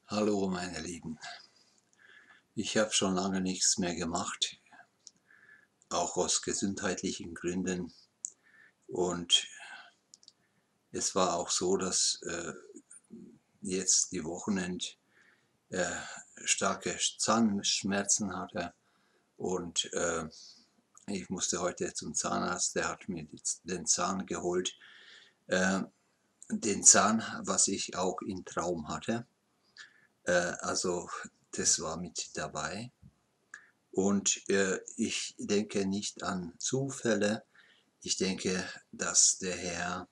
Hallo meine Lieben, ich habe schon lange nichts mehr gemacht, auch aus gesundheitlichen Gründen. Und es war auch so, dass jetzt die Wochenend äh, starke Zahnschmerzen hatte und ich musste heute zum Zahnarzt, der hat mir den Zahn geholt, äh, den Zahn, was ich auch im Traum hatte. Also das war mit dabei. Und ich denke nicht an Zufälle. Ich denke, dass der Herr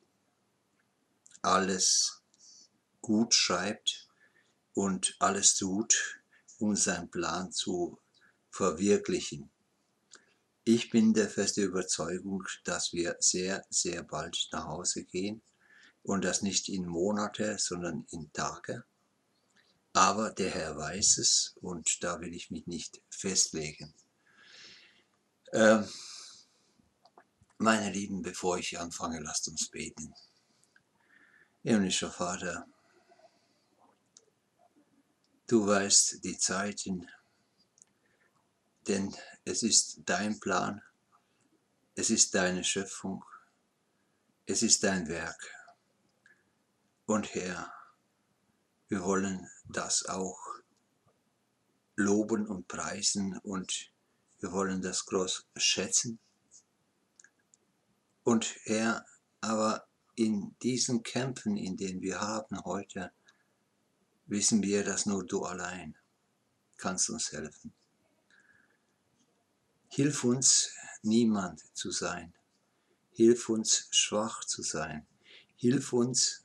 alles gut schreibt und alles tut, um seinen Plan zu verwirklichen. Ich bin der festen Überzeugung, dass wir sehr, sehr bald nach Hause gehen und das nicht in Monate, sondern in Tage. Aber der Herr weiß es und da will ich mich nicht festlegen. Ähm, Meine Lieben, bevor ich anfange, lasst uns beten. Himmlischer Vater, du weißt die Zeiten, denn es ist dein Plan, es ist deine Schöpfung, es ist dein Werk. Und Herr, wir wollen das auch loben und preisen und wir wollen das groß schätzen. Und Herr, aber in diesen Kämpfen, in denen wir haben heute, wissen wir, dass nur du allein kannst uns helfen. Hilf uns, niemand zu sein. Hilf uns, schwach zu sein. Hilf uns,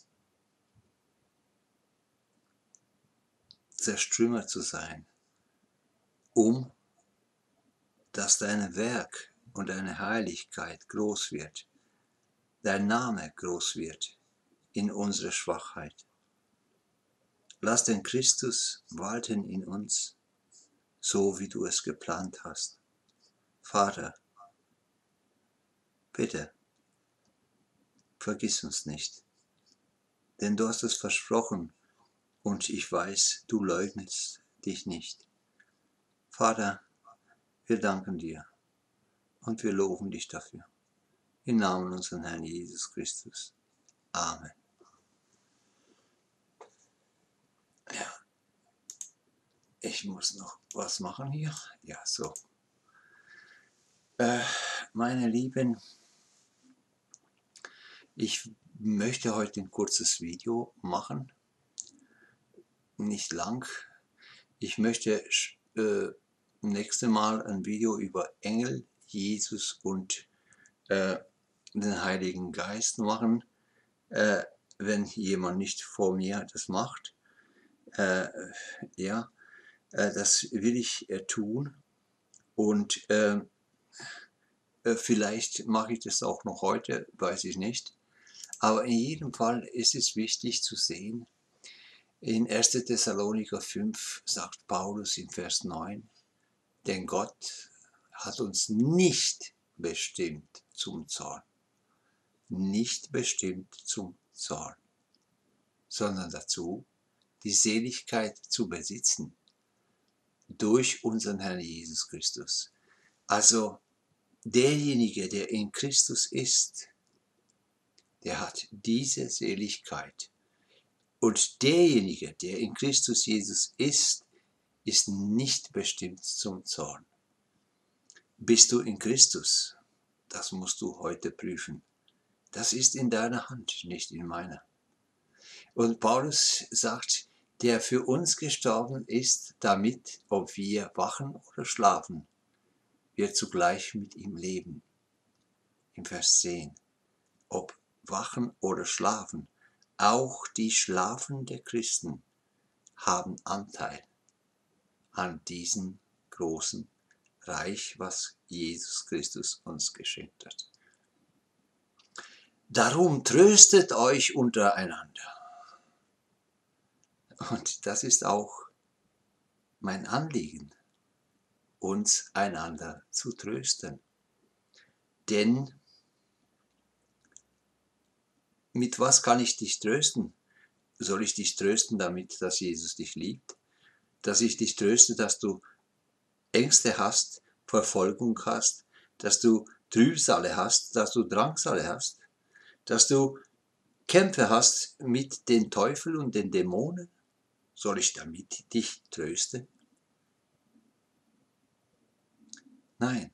zerstrümmert zu sein, um dass dein Werk und deine Heiligkeit groß wird, dein Name groß wird in unserer Schwachheit. Lass den Christus walten in uns, so wie du es geplant hast. Vater, bitte, vergiss uns nicht, denn du hast es versprochen und ich weiß, du leugnest dich nicht. Vater, wir danken dir und wir loben dich dafür. Im Namen unseres Herrn Jesus Christus. Amen. Ja, ich muss noch was machen hier. Ja, so. Meine Lieben, ich möchte heute ein kurzes Video machen. Nicht lang. Ich möchte nächste Mal ein Video über Engel, Jesus und den Heiligen Geist machen, wenn jemand nicht vor mir das macht. Ja, das will ich tun und vielleicht mache ich das auch noch heute, weiß ich nicht. Aber in jedem Fall ist es wichtig zu sehen, in 1. Thessaloniker 5 sagt Paulus in Vers 9, denn Gott hat uns nicht bestimmt zum Zorn, nicht bestimmt zum Zorn, sondern dazu, die Seligkeit zu besitzen durch unseren Herrn Jesus Christus. Also derjenige, der in Christus ist, der hat diese Seligkeit. Und derjenige, der in Christus Jesus ist, ist nicht bestimmt zum Zorn. Bist du in Christus? Das musst du heute prüfen. Das ist in deiner Hand, nicht in meiner. Und Paulus sagt, der für uns gestorben ist, damit, ob wir wachen oder schlafen, wir zugleich mit ihm leben. Im Vers 10. Ob wachen oder schlafen, auch die schlafenden Christen haben Anteil an diesem großen Reich, was Jesus Christus uns geschenkt hat. Darum tröstet euch untereinander. Und das ist auch mein Anliegen, uns einander zu trösten. Denn mit was kann ich dich trösten? Soll ich dich trösten damit, dass Jesus dich liebt? Dass ich dich tröste, dass du Ängste hast, Verfolgung hast, dass du Trübsale hast, dass du Drangsale hast, dass du Kämpfe hast mit den Teufel und den Dämonen? Soll ich damit dich trösten? Nein,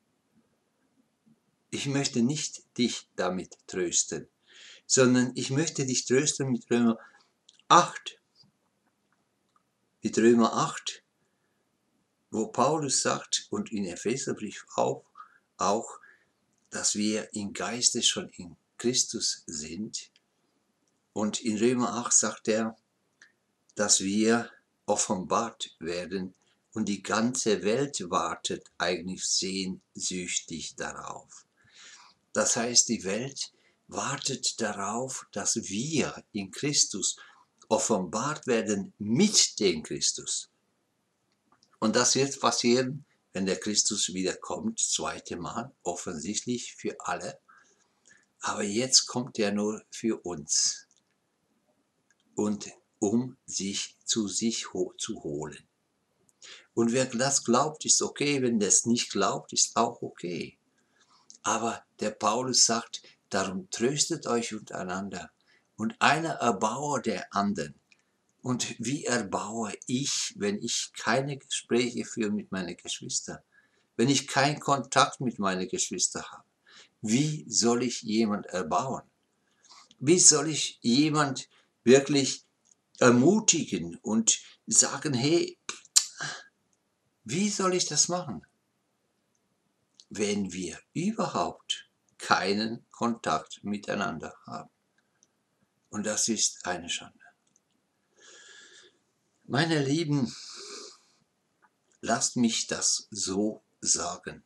ich möchte nicht dich damit trösten, sondern ich möchte dich trösten mit Römer 8. Mit Römer 8, wo Paulus sagt, und in Epheserbrief auch, dass wir im Geiste schon in Christus sind. Und in Römer 8 sagt er, dass wir offenbart werden und die ganze Welt wartet eigentlich sehnsüchtig darauf. Das heißt, die Welt wartet darauf, dass wir in Christus offenbart werden mit dem Christus. Und das wird passieren, wenn der Christus wiederkommt, das zweite Mal, offensichtlich für alle. Aber jetzt kommt er nur für uns und um sich zu holen. Und wer das glaubt, ist okay. Wenn der es nicht glaubt, ist auch okay. Aber der Paulus sagt, darum tröstet euch untereinander. Und einer erbaue der anderen. Und wie erbaue ich, wenn ich keine Gespräche führe mit meinen Geschwistern? Wenn ich keinen Kontakt mit meinen Geschwistern habe? Wie soll ich jemand erbauen? Wie soll ich jemand wirklich ermutigen und sagen, hey, wie soll ich das machen, wenn wir überhaupt keinen Kontakt miteinander haben? Und das ist eine Schande. Meine Lieben, lasst mich das so sagen.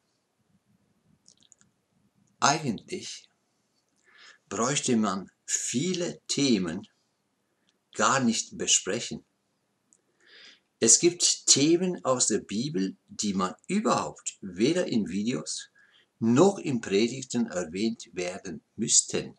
Eigentlich bräuchte man viele Themen gar nicht besprechen. Es gibt Themen aus der Bibel, die man überhaupt weder in Videos noch in Predigten erwähnt werden müssten.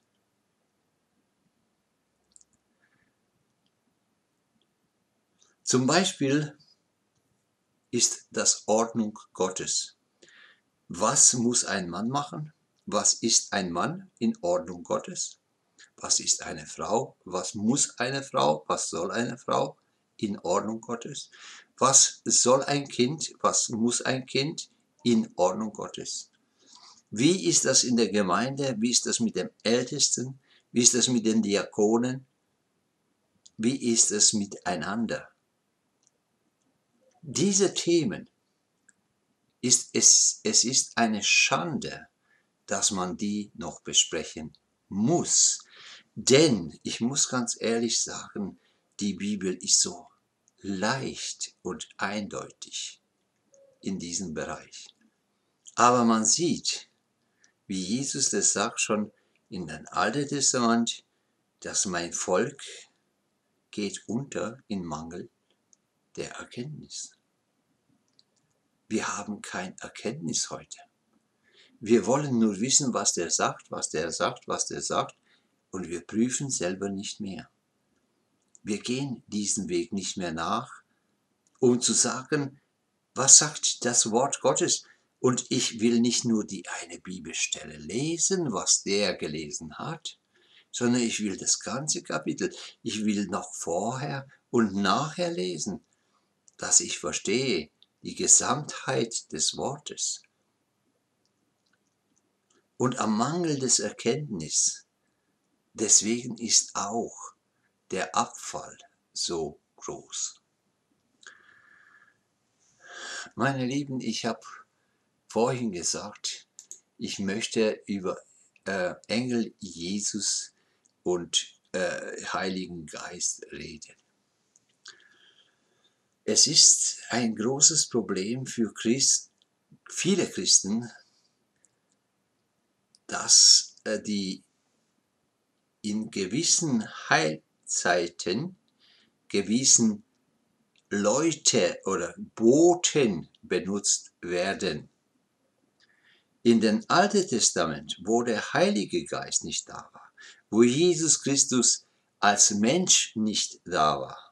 Zum Beispiel ist das Ordnung Gottes. Was muss ein Mann machen? Was ist ein Mann in Ordnung Gottes? Was ist eine Frau? Was muss eine Frau? Was soll eine Frau in Ordnung Gottes? Was soll ein Kind? Was muss ein Kind in Ordnung Gottes? Wie ist das in der Gemeinde? Wie ist das mit dem Ältesten? Wie ist das mit den Diakonen? Wie ist es miteinander? Diese Themen, es ist eine Schande, dass man die noch besprechen muss. Denn, ich muss ganz ehrlich sagen, die Bibel ist so leicht und eindeutig in diesem Bereich. Aber man sieht, wie Jesus das sagt schon in dem Alten Testament, dass mein Volk geht unter in Mangel der Erkenntnis. Wir haben keine Erkenntnis heute. Wir wollen nur wissen, was der sagt, was der sagt, was der sagt, und wir prüfen selber nicht mehr. Wir gehen diesen Weg nicht mehr nach, um zu sagen, was sagt das Wort Gottes? Und ich will nicht nur die eine Bibelstelle lesen, was der gelesen hat, sondern ich will das ganze Kapitel. Ich will noch vorher und nachher lesen, dass ich verstehe die Gesamtheit des Wortes. Und am Mangel des Erkenntnis, deswegen ist auch der Abfall so groß. Meine Lieben, ich habe vorhin gesagt, ich möchte über Engel, Jesus und Heiligen Geist reden. Es ist ein großes Problem für viele Christen, dass die in gewissen Heilzeiten gewissen Leute oder Boten benutzt werden. In dem Alten Testament, wo der Heilige Geist nicht da war, wo Jesus Christus als Mensch nicht da war,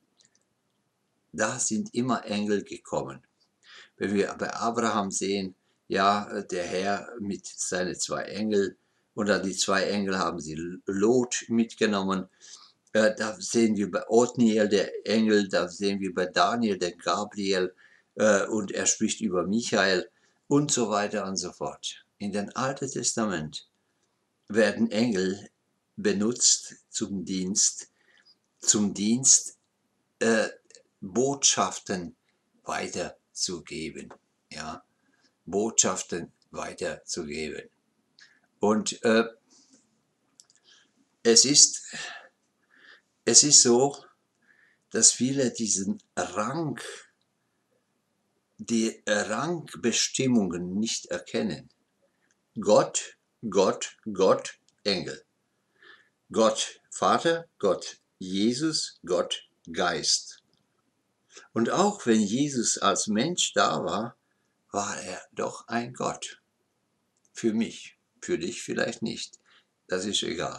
da sind immer Engel gekommen. Wenn wir bei Abraham sehen, ja, der Herr mit seinen 2 Engel und dann die 2 Engel haben sie Lot mitgenommen. Da sehen wir bei Othniel der Engel, da sehen wir bei Daniel den Gabriel und er spricht über Michael und so weiter und so fort. In dem Alten Testament werden Engel benutzt zum Dienst äh, Botschaften weiterzugeben. Ja, Botschaften weiterzugeben. Und es ist so, dass viele die Rangbestimmungen nicht erkennen. Gott, Gott, Gott, Engel. Gott Vater, Gott Jesus, Gott Geist. Und auch wenn Jesus als Mensch da war, war er doch ein Gott. Für mich, für dich vielleicht nicht. Das ist egal.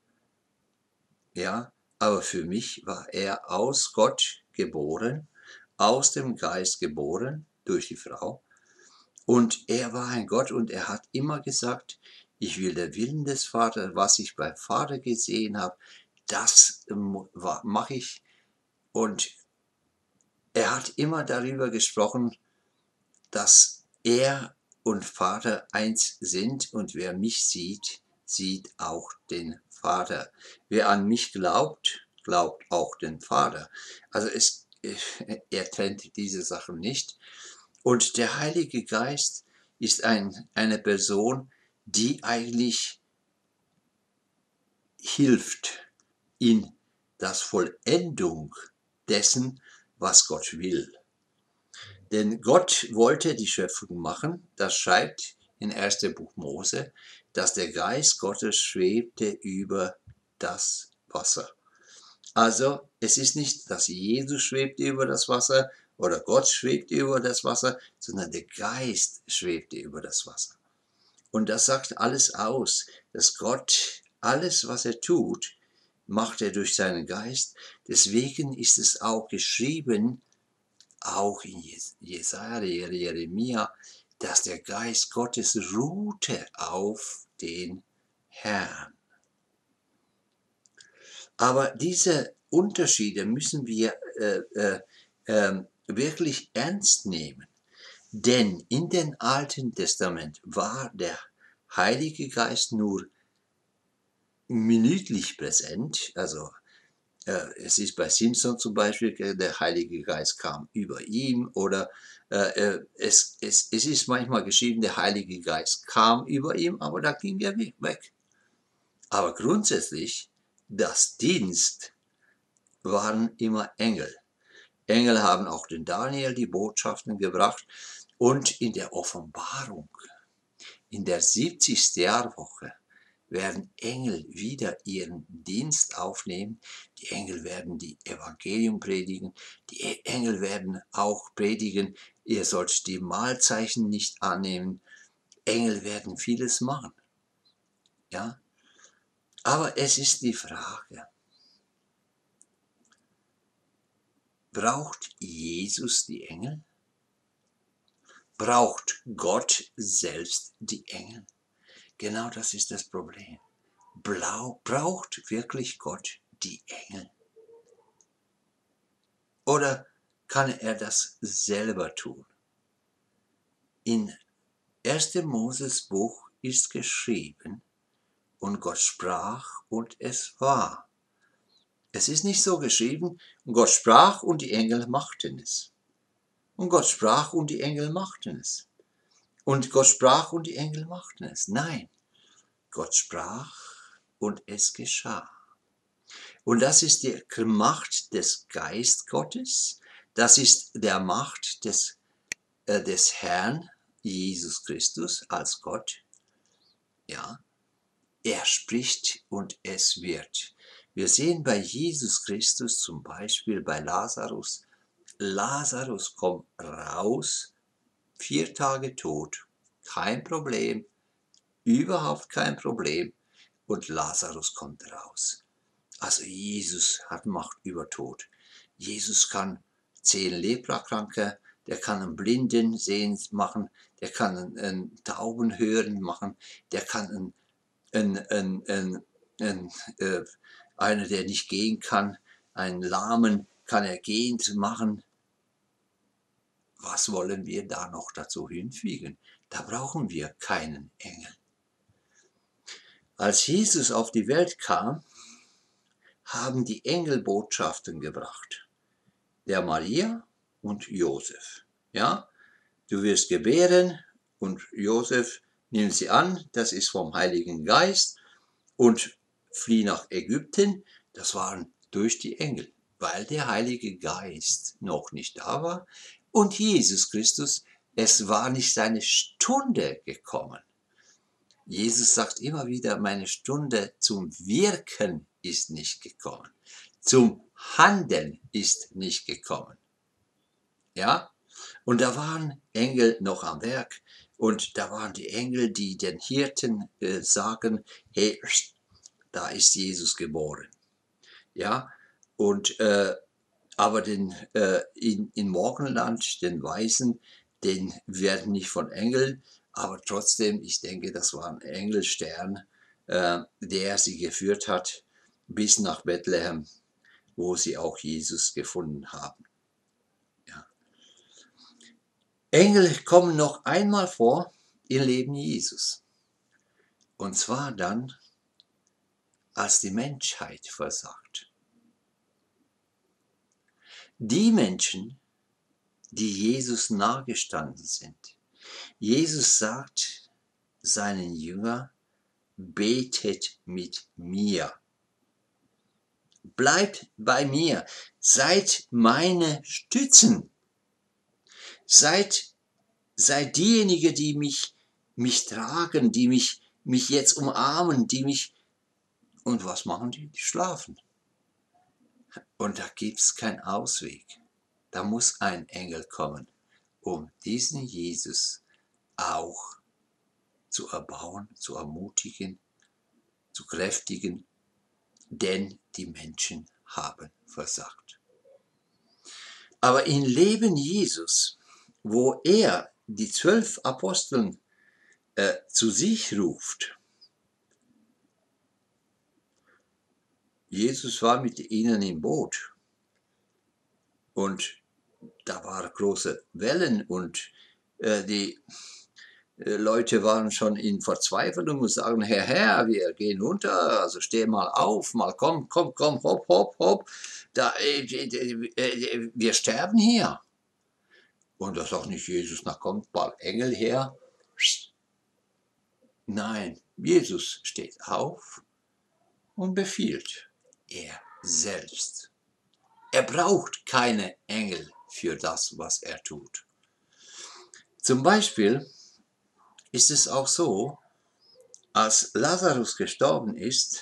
Ja, aber für mich war er aus Gott geboren, aus dem Geist geboren, durch die Frau. Und er war ein Gott und er hat immer gesagt, ich will den Willen des Vaters, was ich beim Vater gesehen habe, das mache ich. Und er hat immer darüber gesprochen, dass er und Vater eins sind und wer mich sieht, sieht auch den Vater. Wer an mich glaubt, glaubt auch den Vater. Also er trennt diese Sachen nicht. Und der Heilige Geist ist eine Person, die eigentlich hilft in das Vollendung dessen, was Gott will. Denn Gott wollte die Schöpfung machen, das schreibt in 1. Buch Mose, dass der Geist Gottes schwebte über das Wasser. Also es ist nicht, dass Jesus schwebte über das Wasser oder Gott schwebte über das Wasser, sondern der Geist schwebte über das Wasser. Und das sagt alles aus, dass Gott alles, was er tut, macht er durch seinen Geist. Deswegen ist es auch geschrieben, auch in Jesaja, Jeremia, dass der Geist Gottes ruhte auf den Herrn. Aber diese Unterschiede müssen wir wirklich ernst nehmen. Denn in dem Alten Testament war der Heilige Geist nur minütlich präsent. Also es ist bei Simson zum Beispiel, der Heilige Geist kam über ihm. Oder es ist manchmal geschrieben, der Heilige Geist kam über ihm, aber da ging er weg. Aber grundsätzlich, das Dienst waren immer Engel. Engel haben auch den Daniel die Botschaften gebracht. Und in der Offenbarung, in der 70. Jahrwoche, werden Engel wieder ihren Dienst aufnehmen. Die Engel werden die Evangelium predigen. Die Engel werden auch predigen, ihr sollt die Mahlzeichen nicht annehmen. Engel werden vieles machen. Ja? Aber es ist die Frage, braucht Jesus die Engel? Braucht Gott selbst die Engel? Genau das ist das Problem. Braucht wirklich Gott die Engel? Oder kann er das selber tun? In 1. Moses Buch ist geschrieben, und Gott sprach und es war. Es ist nicht so geschrieben, und Gott sprach und die Engel machten es. Und Gott sprach und die Engel machten es. Und Gott sprach und die Engel machten es. Nein, Gott sprach und es geschah. Und das ist die Macht des Geist Gottes. Das ist der Macht des Herrn Jesus Christus als Gott. Ja, er spricht und es wird. Wir sehen bei Jesus Christus zum Beispiel bei Lazarus. Lazarus kommt raus, 4 Tage tot, kein Problem, überhaupt kein Problem. Und Lazarus kommt raus. Also Jesus hat Macht über Tod. Jesus kann 10 Leprakranke, der kann einen Blinden sehen machen, der kann einen Tauben hören machen, der kann einen, einer, der nicht gehen kann, einen Lahmen kann er gehend machen. Was wollen wir da noch dazu hinfügen? Da brauchen wir keinen Engel. Als Jesus auf die Welt kam, haben die Engel Botschaften gebracht. Der Maria und Josef. Ja, du wirst gebären und Josef nimmt sie an, das ist vom Heiligen Geist und flieh nach Ägypten. Das waren durch die Engel, weil der Heilige Geist noch nicht da war und Jesus Christus, es war nicht seine Stunde gekommen. Jesus sagt immer wieder, meine Stunde zum Wirken ist nicht gekommen. Zum Handeln ist nicht gekommen. Ja? Und da waren Engel noch am Werk. Und da waren die Engel, die den Hirten sagen, hey, da ist Jesus geboren. Ja? Und, aber in Morgenland, den Weisen, den werden nicht von Engeln, aber trotzdem, ich denke, das war ein Engelstern, der sie geführt hat bis nach Bethlehem, wo sie auch Jesus gefunden haben. Ja. Engel kommen noch einmal vor im Leben Jesus. Und zwar dann, als die Menschheit versagt. Die Menschen, die Jesus nahegestanden sind. Jesus sagt seinen Jüngern, betet mit mir. Bleibt bei mir. Seid meine Stützen. Seid diejenigen, die mich tragen, die mich jetzt umarmen, die mich... Und was machen die? Die schlafen. Und da gibt es keinen Ausweg. Da muss ein Engel kommen, um diesen Jesus auch zu erbauen, zu ermutigen, zu kräftigen, denn die Menschen haben versagt. Aber im Leben Jesus, wo er die 12 Aposteln zu sich ruft, Jesus war mit ihnen im Boot und da waren große Wellen und die Leute waren schon in Verzweiflung und sagen, Herr, wir gehen unter, also steh mal auf, mal komm, hopp, hopp, hopp, wir sterben hier. Und da sagt nicht Jesus, na kommt bald Engel her. Nein, Jesus steht auf und befiehlt, er selbst. Er braucht keine Engel für das, was er tut. Zum Beispiel ist es auch so, als Lazarus gestorben ist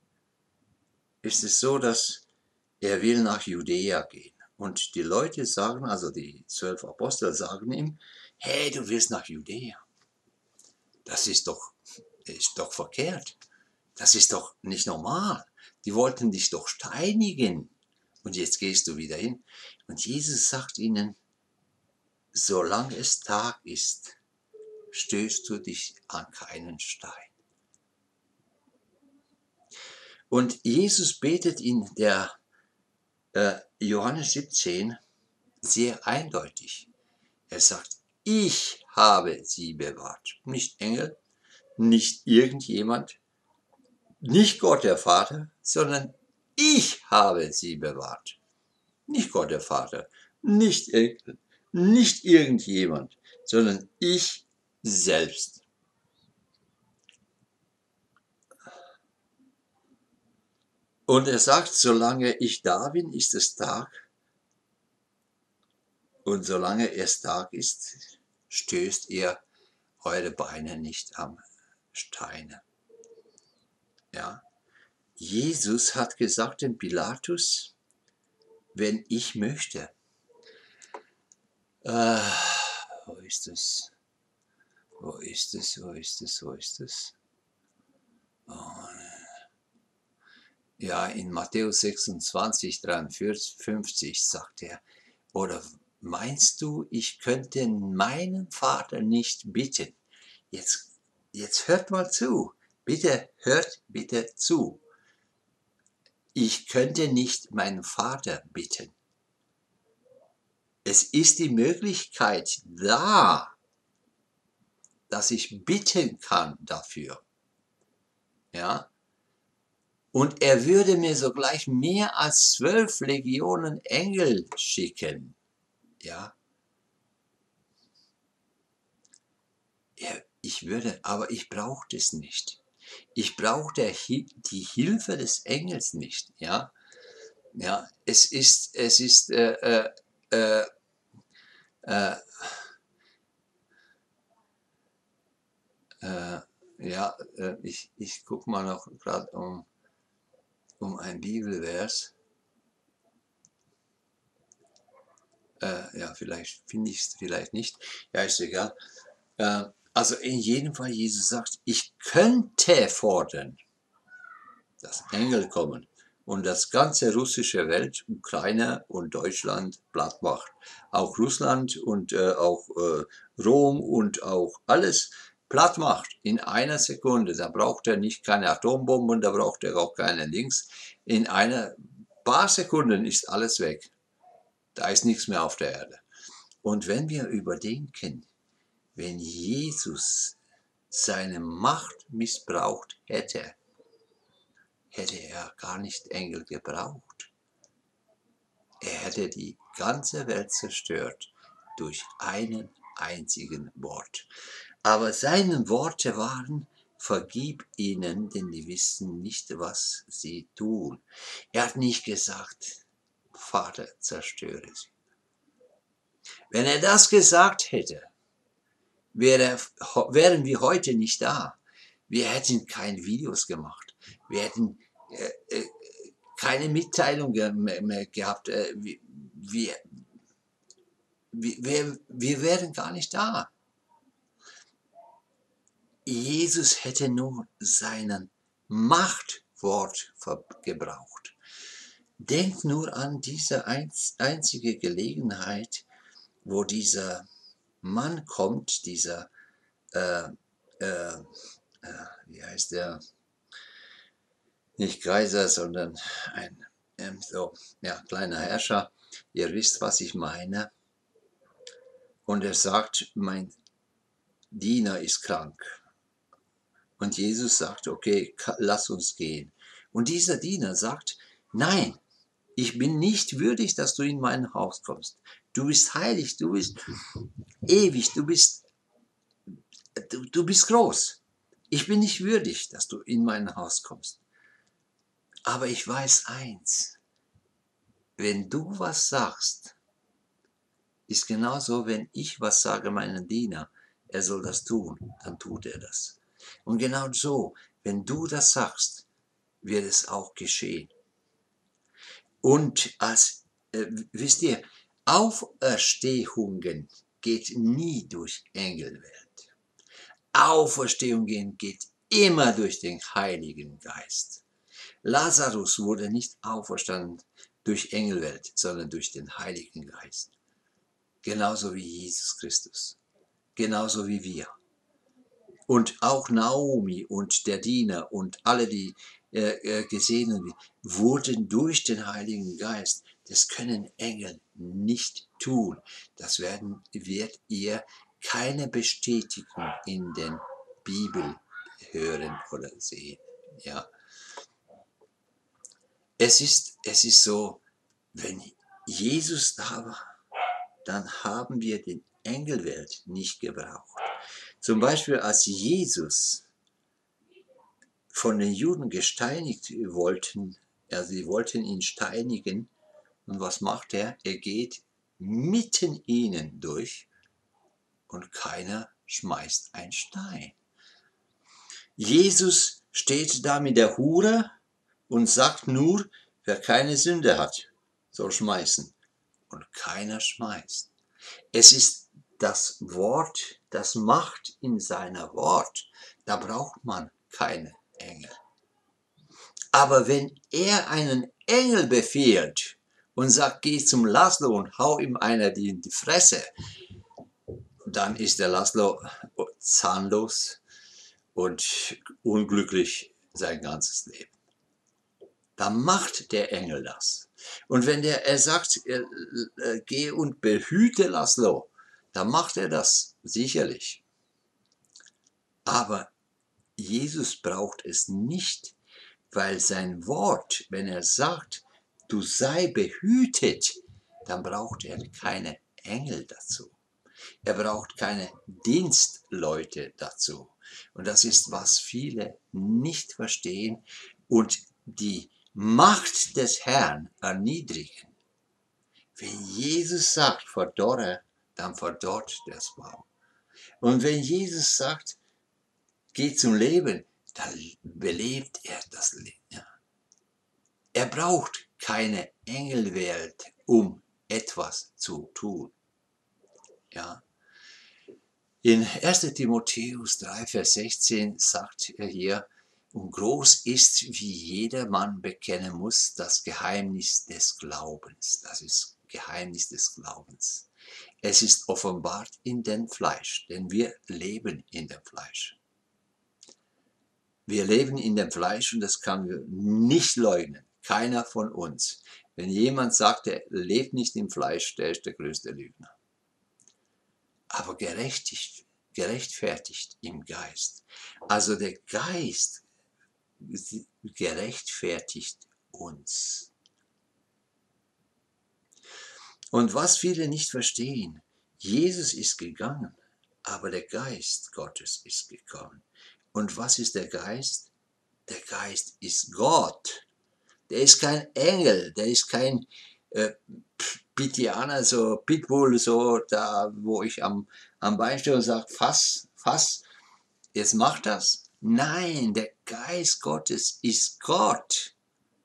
es so, dass er will nach Judäa gehen. Und die Leute sagen, also die 12 Apostel sagen ihm, hey, du willst nach Judäa. Das ist doch verkehrt. Das ist doch nicht normal. Die wollten dich doch steinigen. Und jetzt gehst du wieder hin. Und Jesus sagt ihnen, solange es Tag ist, stößt du dich an keinen Stein. Und Jesus betet in der Johannes 17 sehr eindeutig. Er sagt, ich habe sie bewahrt. Nicht Engel, nicht irgendjemand, nicht Gott der Vater, sondern ich habe sie bewahrt. Nicht Gott der Vater, nicht Engel, nicht irgendjemand, sondern ich selbst. Und er sagt, solange ich da bin, ist es Tag. Und solange es Tag ist, stößt ihr eure Beine nicht am Steine. Ja. Jesus hat gesagt dem Pilatus, wenn ich möchte. Wo ist es? Wo ist es? Wo ist es? Wo ist es? Oh, ja, in Matthäus 26, 53 sagt er, oder meinst du, ich könnte meinen Vater nicht bitten? Jetzt, jetzt hört mal zu. Bitte, hört bitte zu. Ich könnte nicht meinen Vater bitten. Es ist die Möglichkeit da, dass ich bitten kann dafür. Ja? Und er würde mir sogleich mehr als 12 Legionen Engel schicken. Ja? Ich würde, aber ich brauche das nicht. Ich brauche die Hilfe des Engels nicht. Ja? Ja, es ist äh, äh, ja, ich gucke mal noch gerade um ein Bibelvers. Ja, vielleicht finde ich es vielleicht nicht. Ja, ist egal. Also in jedem Fall, Jesus sagt, ich könnte fordern, dass Engel kommen und das ganze russische Welt, Ukraine und Deutschland platt macht. Auch Russland und auch Rom und auch alles platt macht in einer Sekunde. Da braucht er nicht keine Atombomben, da braucht er auch keine Links. In einer paar Sekunden ist alles weg. Da ist nichts mehr auf der Erde. Und wenn wir überdenken, wenn Jesus seine Macht missbraucht hätte, hätte er gar nicht Engel gebraucht. Er hätte die ganze Welt zerstört durch einen einzigen Wort. Aber seine Worte waren, vergib ihnen, denn die wissen nicht, was sie tun. Er hat nicht gesagt, Vater, zerstöre sie. Wenn er das gesagt hätte, wären wir heute nicht da. Wir hätten keine Videos gemacht. Wir hätten keine Mitteilung mehr gehabt. Wir wären gar nicht da. Jesus hätte nur seinen Machtwort gebraucht. Denkt nur an diese einzige Gelegenheit, wo dieser Mann kommt, dieser, wie heißt der, nicht Kaiser, sondern ein so, ja, kleiner Herrscher. Ihr wisst, was ich meine. Und er sagt, mein Diener ist krank. Und Jesus sagt, okay, lass uns gehen. Und dieser Diener sagt, nein, ich bin nicht würdig, dass du in mein Haus kommst. Du bist heilig, du bist ewig, du bist groß. Ich bin nicht würdig, dass du in mein Haus kommst. Aber ich weiß eins, wenn du was sagst, ist genauso, wenn ich was sage meinem Diener, er soll das tun, dann tut er das. Und genau so, wenn du das sagst, wird es auch geschehen. Und wisst ihr, Auferstehungen geht nie durch Engelwelt. Auferstehungen geht immer durch den Heiligen Geist. Lazarus wurde nicht auferstanden durch Engelwelt, sondern durch den Heiligen Geist. Genauso wie Jesus Christus. Genauso wie wir. Und auch Naomi und der Diener und alle, die Gesehenen wurden durch den Heiligen Geist. Das können Engel nicht tun. Das wird ihr keine Bestätigung in den Bibel hören oder sehen. Ja. Es ist so, wenn Jesus da war, dann haben wir den Engelwelt nicht gebraucht. Zum Beispiel als Jesus von den Juden gesteinigt wollten, also sie wollten ihn steinigen, und was macht er? Er geht mitten ihnen durch und keiner schmeißt einen Stein. Jesus steht da mit der Hure und sagt nur, wer keine Sünde hat, soll schmeißen. Und keiner schmeißt. Es ist das Wort, das Macht in seiner Wort. Da braucht man keine Engel. Aber wenn er einen Engel befiehlt und sagt, geh zum Laszlo und hau ihm einer in die Fresse, dann ist der Laszlo zahnlos und unglücklich sein ganzes Leben. Dann macht der Engel das. Und wenn er sagt, geh und behüte Laszlo, dann macht er das sicherlich. Aber Jesus braucht es nicht, weil sein Wort, wenn er sagt, du sei behütet, dann braucht er keine Engel dazu. Er braucht keine Dienstleute dazu. Und das ist, was viele nicht verstehen und die Macht des Herrn erniedrigen. Wenn Jesus sagt, verdorre, dann verdorrt das Baum. Und wenn Jesus sagt, geh zum Leben, dann belebt er das Leben. Ja. Er braucht keine Engelwelt, um etwas zu tun. Ja. In 1. Timotheus 3, Vers 16 sagt er hier, und groß ist, wie jedermann bekennen muss, das Geheimnis des Glaubens. Das ist Geheimnis des Glaubens. Es ist offenbart in dem Fleisch, denn wir leben in dem Fleisch. Wir leben in dem Fleisch und das kann wir nicht leugnen. Keiner von uns. Wenn jemand sagt, er lebt nicht im Fleisch, der ist der größte Lügner. Aber gerechtfertigt im Geist. Also der Geist gerechtfertigt uns. Und was viele nicht verstehen, Jesus ist gegangen, aber der Geist Gottes ist gekommen. Und was ist der Geist? Der Geist ist Gott. Der ist kein Engel, der ist kein Pitianer, so Pitbull, so da, wo ich am Bein stehe und sage, fass, jetzt mach das. Nein, der Geist Gottes ist Gott.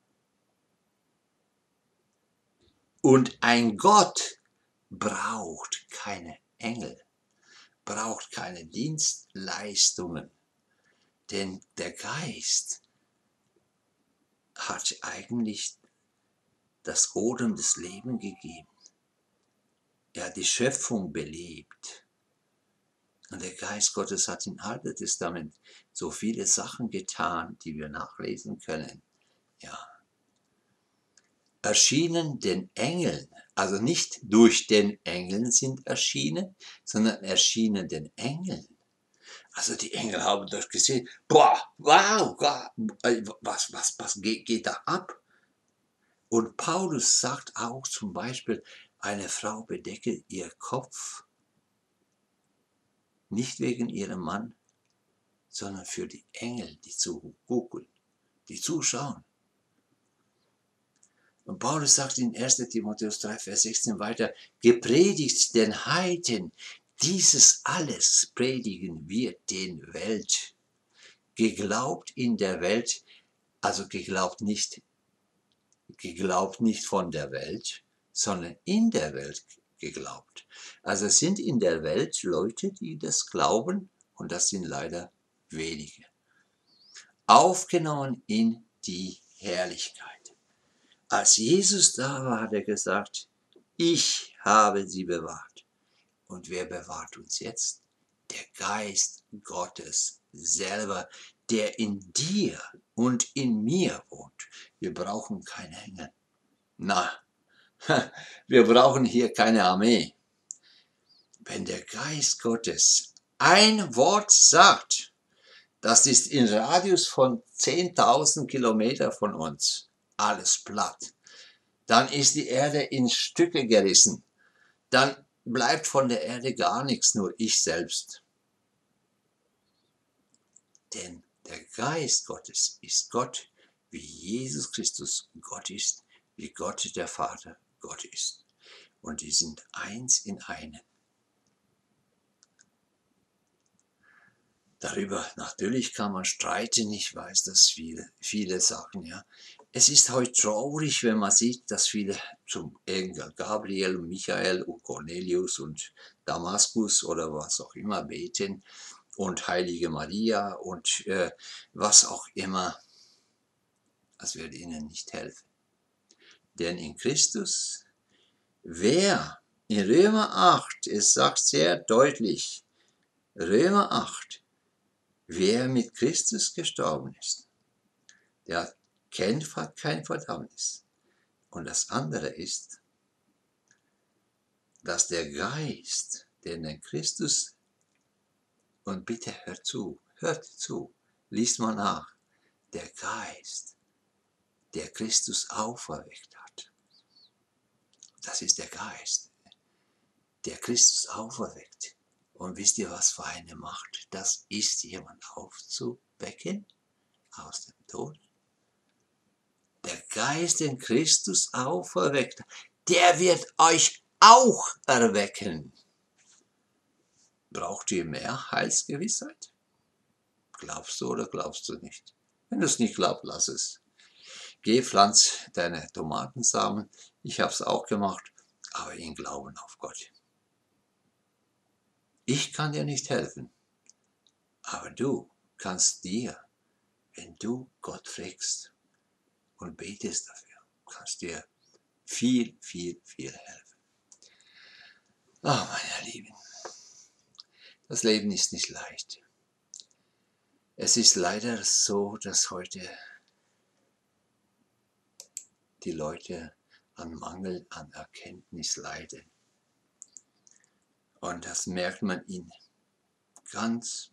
Und ein Gott braucht keine Engel, braucht keine Dienstleistungen. Denn der Geist hat eigentlich das Odem des Lebens gegeben. Er hat die Schöpfung belebt. Und der Geist Gottes hat im Alten Testament so viele Sachen getan, die wir nachlesen können. Ja. Erschienen den Engeln, also nicht durch den Engeln sind erschienen, sondern erschienen den Engeln. Also die Engel haben das gesehen. Boah, wow, was geht da ab? Und Paulus sagt auch zum Beispiel, eine Frau bedecke ihr Kopf, nicht wegen ihrem Mann, sondern für die Engel, die zugucken, die zuschauen. Und Paulus sagt in 1. Timotheus 3, Vers 16 weiter, gepredigt den Heiden, dieses alles predigen wir den Welt. Geglaubt in der Welt, also geglaubt nicht von der Welt, sondern in der Welt geglaubt. Also es sind in der Welt Leute, die das glauben, und das sind leider wenige. Aufgenommen in die Herrlichkeit. Als Jesus da war, hat er gesagt, ich habe sie bewahrt. Und wer bewahrt uns jetzt? Der Geist Gottes selber, der in dir und in mir wohnt. Wir brauchen keine Engel. Na, wir brauchen hier keine Armee. Wenn der Geist Gottes ein Wort sagt, das ist in Radius von 10.000 Kilometer von uns, alles platt, dann ist die Erde in Stücke gerissen. Dann bleibt von der Erde gar nichts, nur ich selbst. Denn der Geist Gottes ist Gott, wie Jesus Christus Gott ist, wie Gott der Vater Gott ist. Und die sind eins in einem. Darüber natürlich kann man streiten, ich weiß, dass viele sagen, ja. Es ist heute traurig, wenn man sieht, dass viele zum Engel Gabriel, Michael und Cornelius und Damaskus oder was auch immer beten und Heilige Maria und was auch immer. Das wird ihnen nicht helfen. Denn in Christus, wer in Römer 8, es sagt sehr deutlich, Römer 8, wer mit Christus gestorben ist, der kennt kein Verdammnis. Und das andere ist, dass der Geist, den der Christus, und bitte hört zu, liest mal nach, der Geist, der Christus auferweckt hat, das ist der Geist, der Christus auferweckt. Und wisst ihr, was für eine Macht das ist, jemand aufzuwecken aus dem Tod? Der Geist, den Christus auferweckt, der wird euch auch erwecken. Braucht ihr mehr Heilsgewissheit? Glaubst du oder glaubst du nicht? Wenn du es nicht glaubst, lass es. Geh, pflanz deine Tomatensamen. Ich habe es auch gemacht, aber in Glauben auf Gott. Ich kann dir nicht helfen, aber du kannst dir, wenn du Gott fragst und betest dafür, kannst dir viel, viel, viel helfen. Ach, meine Lieben, das Leben ist nicht leicht. Es ist leider so, dass heute die Leute an Mangel an Erkenntnis leiden. Und das merkt man in ganz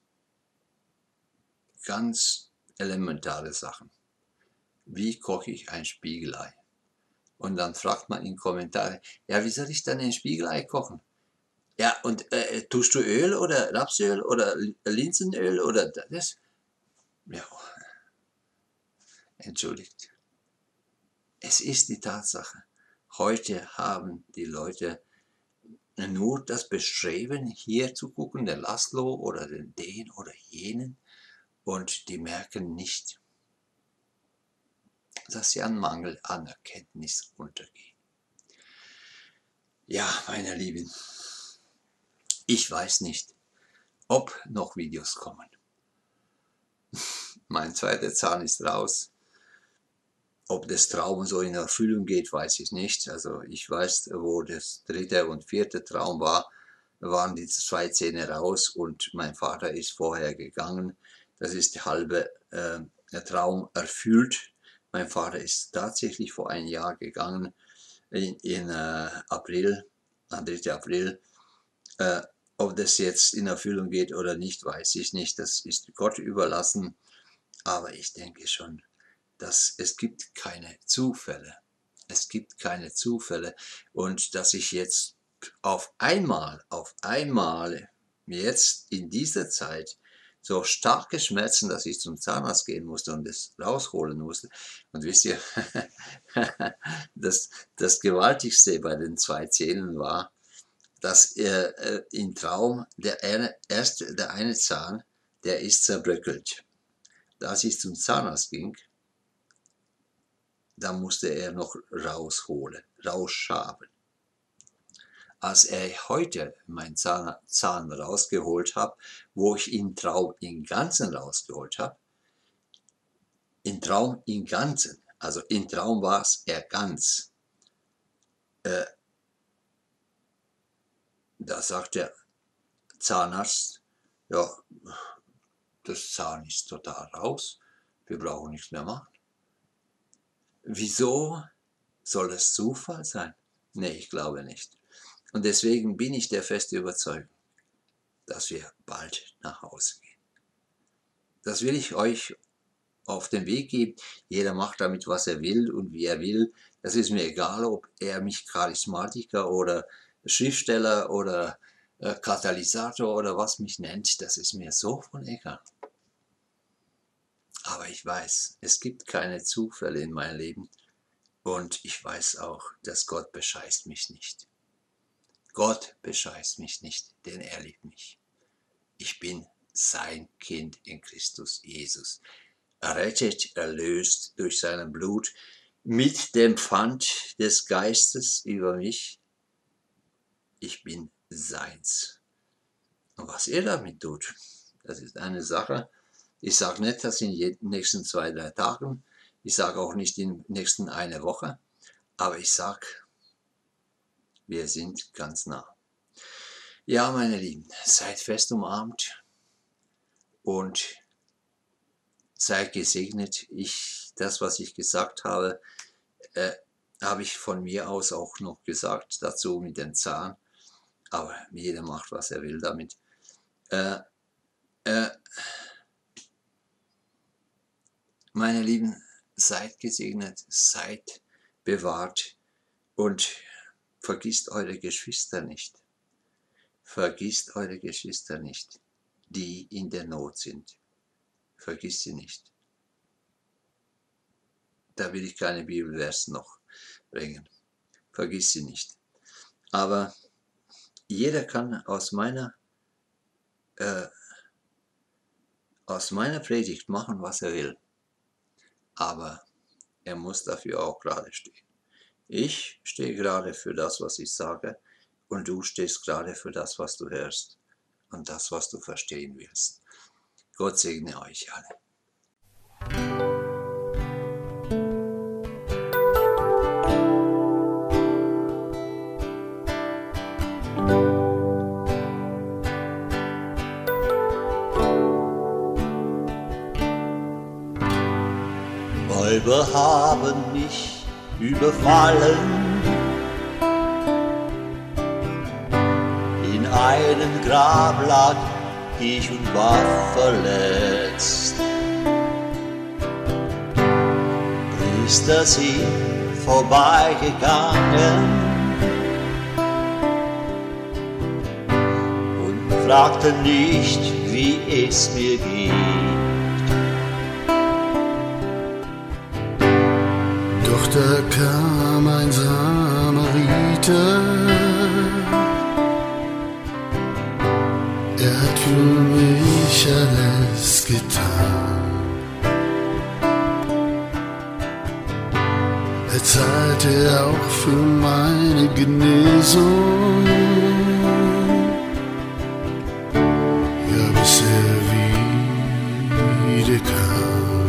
elementare Sachen. Wie koche ich ein Spiegelei? Und dann fragt man in Kommentaren, ja, wie soll ich dann ein Spiegelei kochen? Ja, und tust du Öl oder Rapsöl oder Linsenöl oder das? Ja, entschuldigt. Es ist die Tatsache. Heute haben die Leute nur das Bestreben, hier zu gucken, den Laszlo oder den oder jenen, und die merken nicht, dass sie an Mangel an Erkenntnis untergehen. Ja, meine Lieben, ich weiß nicht, ob noch Videos kommen. Mein zweiter Zahn ist raus. Ob das Traum so in Erfüllung geht, weiß ich nicht. Also ich weiß, wo das dritte und vierte Traum war, waren die 2 Zähne raus und mein Vater ist vorher gegangen. Das ist der halbe Traum erfüllt. Mein Vater ist tatsächlich vor einem Jahr gegangen, in April, am 3. April. Ob das jetzt in Erfüllung geht oder nicht, weiß ich nicht. Das ist Gott überlassen. Aber ich denke schon, dass es gibt keine Zufälle. Es gibt keine Zufälle. Und dass ich jetzt auf einmal, jetzt in dieser Zeit so starke Schmerzen, dass ich zum Zahnarzt gehen musste und das rausholen musste. Und wisst ihr, das Gewaltigste bei den 2 Zähnen war, dass im Traum der eine Zahn, der ist zerbröckelt. Als ich zum Zahnarzt ging, da musste er noch rausschaben. Als er heute meinen Zahn rausgeholt hat, wo ich im Traum im Ganzen rausgeholt habe, im Traum im Ganzen, also im Traum war es er ganz, da sagt der Zahnarzt, ja, das Zahn ist total raus, wir brauchen nichts mehr machen. Wieso soll es Zufall sein? Nee, ich glaube nicht. Und deswegen bin ich der festen Überzeugung, dass wir bald nach Hause gehen. Das will ich euch auf den Weg geben. Jeder macht damit, was er will und wie er will. Das ist mir egal, ob er mich Charismatiker oder Schriftsteller oder Katalysator oder was mich nennt. Das ist mir so von egal. Aber ich weiß, es gibt keine Zufälle in meinem Leben. Und ich weiß auch, dass Gott bescheißt mich nicht. Gott bescheißt mich nicht, denn er liebt mich. Ich bin sein Kind in Christus Jesus. Errettet, erlöst durch sein Blut, mit dem Pfand des Geistes über mich. Ich bin seins. Und was er damit tut, das ist eine Sache. Ich sage nicht, dass in den nächsten 2, 3 Tagen Ich sage auch nicht in der nächsten eine Woche, aber ich sage, wir sind ganz nah. Ja, meine Lieben, seid fest umarmt und seid gesegnet. Das, was ich gesagt habe, habe ich von mir aus auch noch gesagt, dazu mit dem Zahn. Aber jeder macht, was er will damit. Meine Lieben, seid gesegnet, seid bewahrt und vergisst eure Geschwister nicht. Vergisst eure Geschwister nicht, die in der Not sind. Vergisst sie nicht. Da will ich keine Bibelvers noch bringen. Vergiss sie nicht. Aber jeder kann aus meiner Predigt machen, was er will. Aber er muss dafür auch gerade stehen. Ich stehe gerade für das, was ich sage, und du stehst gerade für das, was du hörst und das, was du verstehen willst. Gott segne euch alle. Räuber haben mich überfallen, in einem Grab lag ich und war verletzt. Priester sind vorbeigegangen und fragten nicht, wie es mir geht. Doch da kam ein Samariter, er hat für mich alles getan. Er zahlte auch für meine Genesung, ja, bis er wiederkam.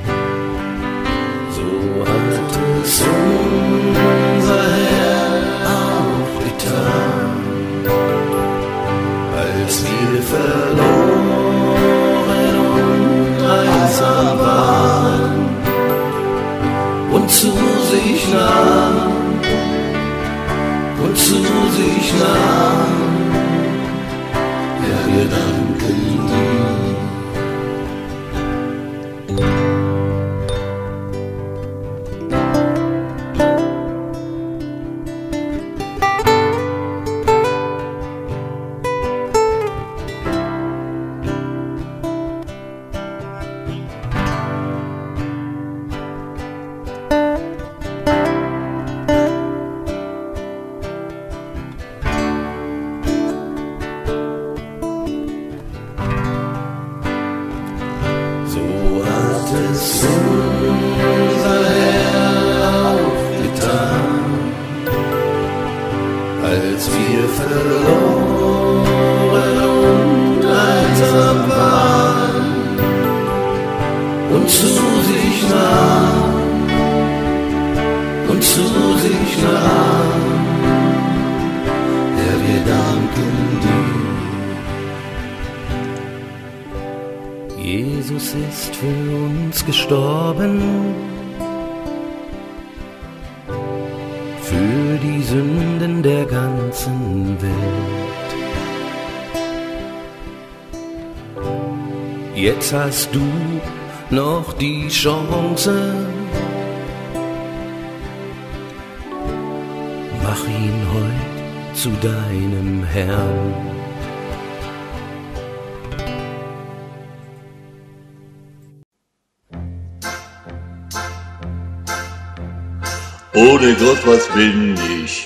So hat es unser Herr auch getan, als wir verloren und einsam waren und zu sich nahm, ja, wir danken dir. Unser Herr auch getan, als wir verloren und einsam waren und zu sich nahm, Herr, wir danken dir. Jesus ist für uns gestorben, für die Sünden der ganzen Welt. Jetzt hast du noch die Chance, mach ihn heut zu deinem Herrn. Ohne Gott, was bin ich?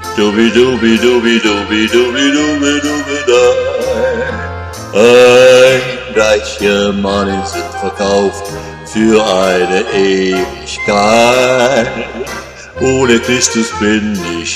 Ein reicher Mann ist verkauft für eine Ewigkeit. Ohne Christus bin ich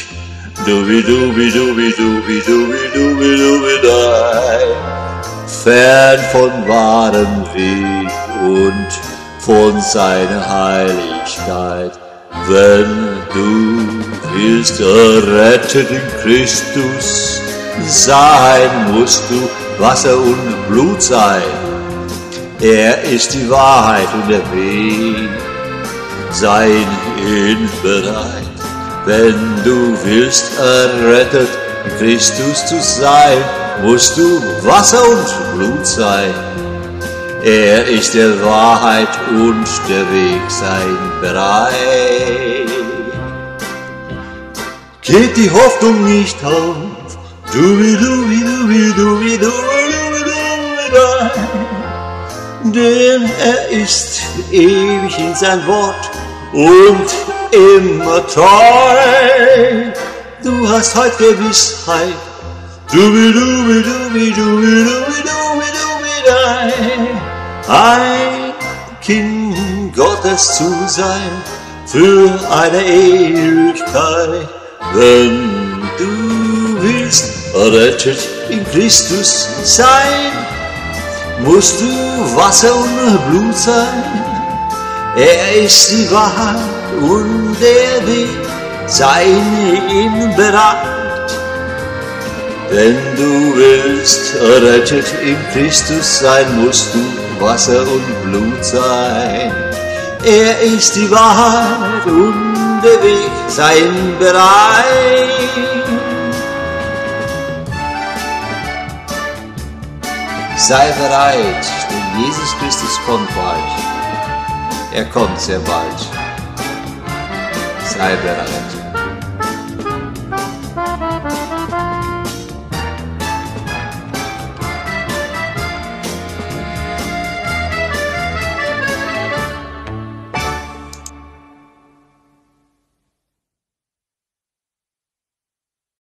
fern von wahrem Weg und von seiner Heiligkeit. Wenn du willst errettet in Christus sein, musst du Wasser und Blut sein. Er ist die Wahrheit und der Weg, sein ihn bereit. Wenn du willst errettet in Christus zu sein, musst du Wasser und Blut sein. Er ist der Wahrheit und der Weg, sein bereit. Gib die Hoffnung nicht auf, denn er ist ewig in sein Wort und immer treu. Du hast heute Gewissheit, ein Kind Gottes zu sein für eine Ewigkeit. Wenn du willst errettet in Christus sein, musst du Wasser und Blut sein. Er ist die Wahrheit und der Weg, sei ihm bereit. Wenn du willst errettet in Christus sein, musst du Wasser und Blut sein. Er ist die Wahrheit und der Weg, sei ihm bereit. Sei bereit, denn Jesus Christus kommt bald. Er kommt sehr bald. Sei bereit.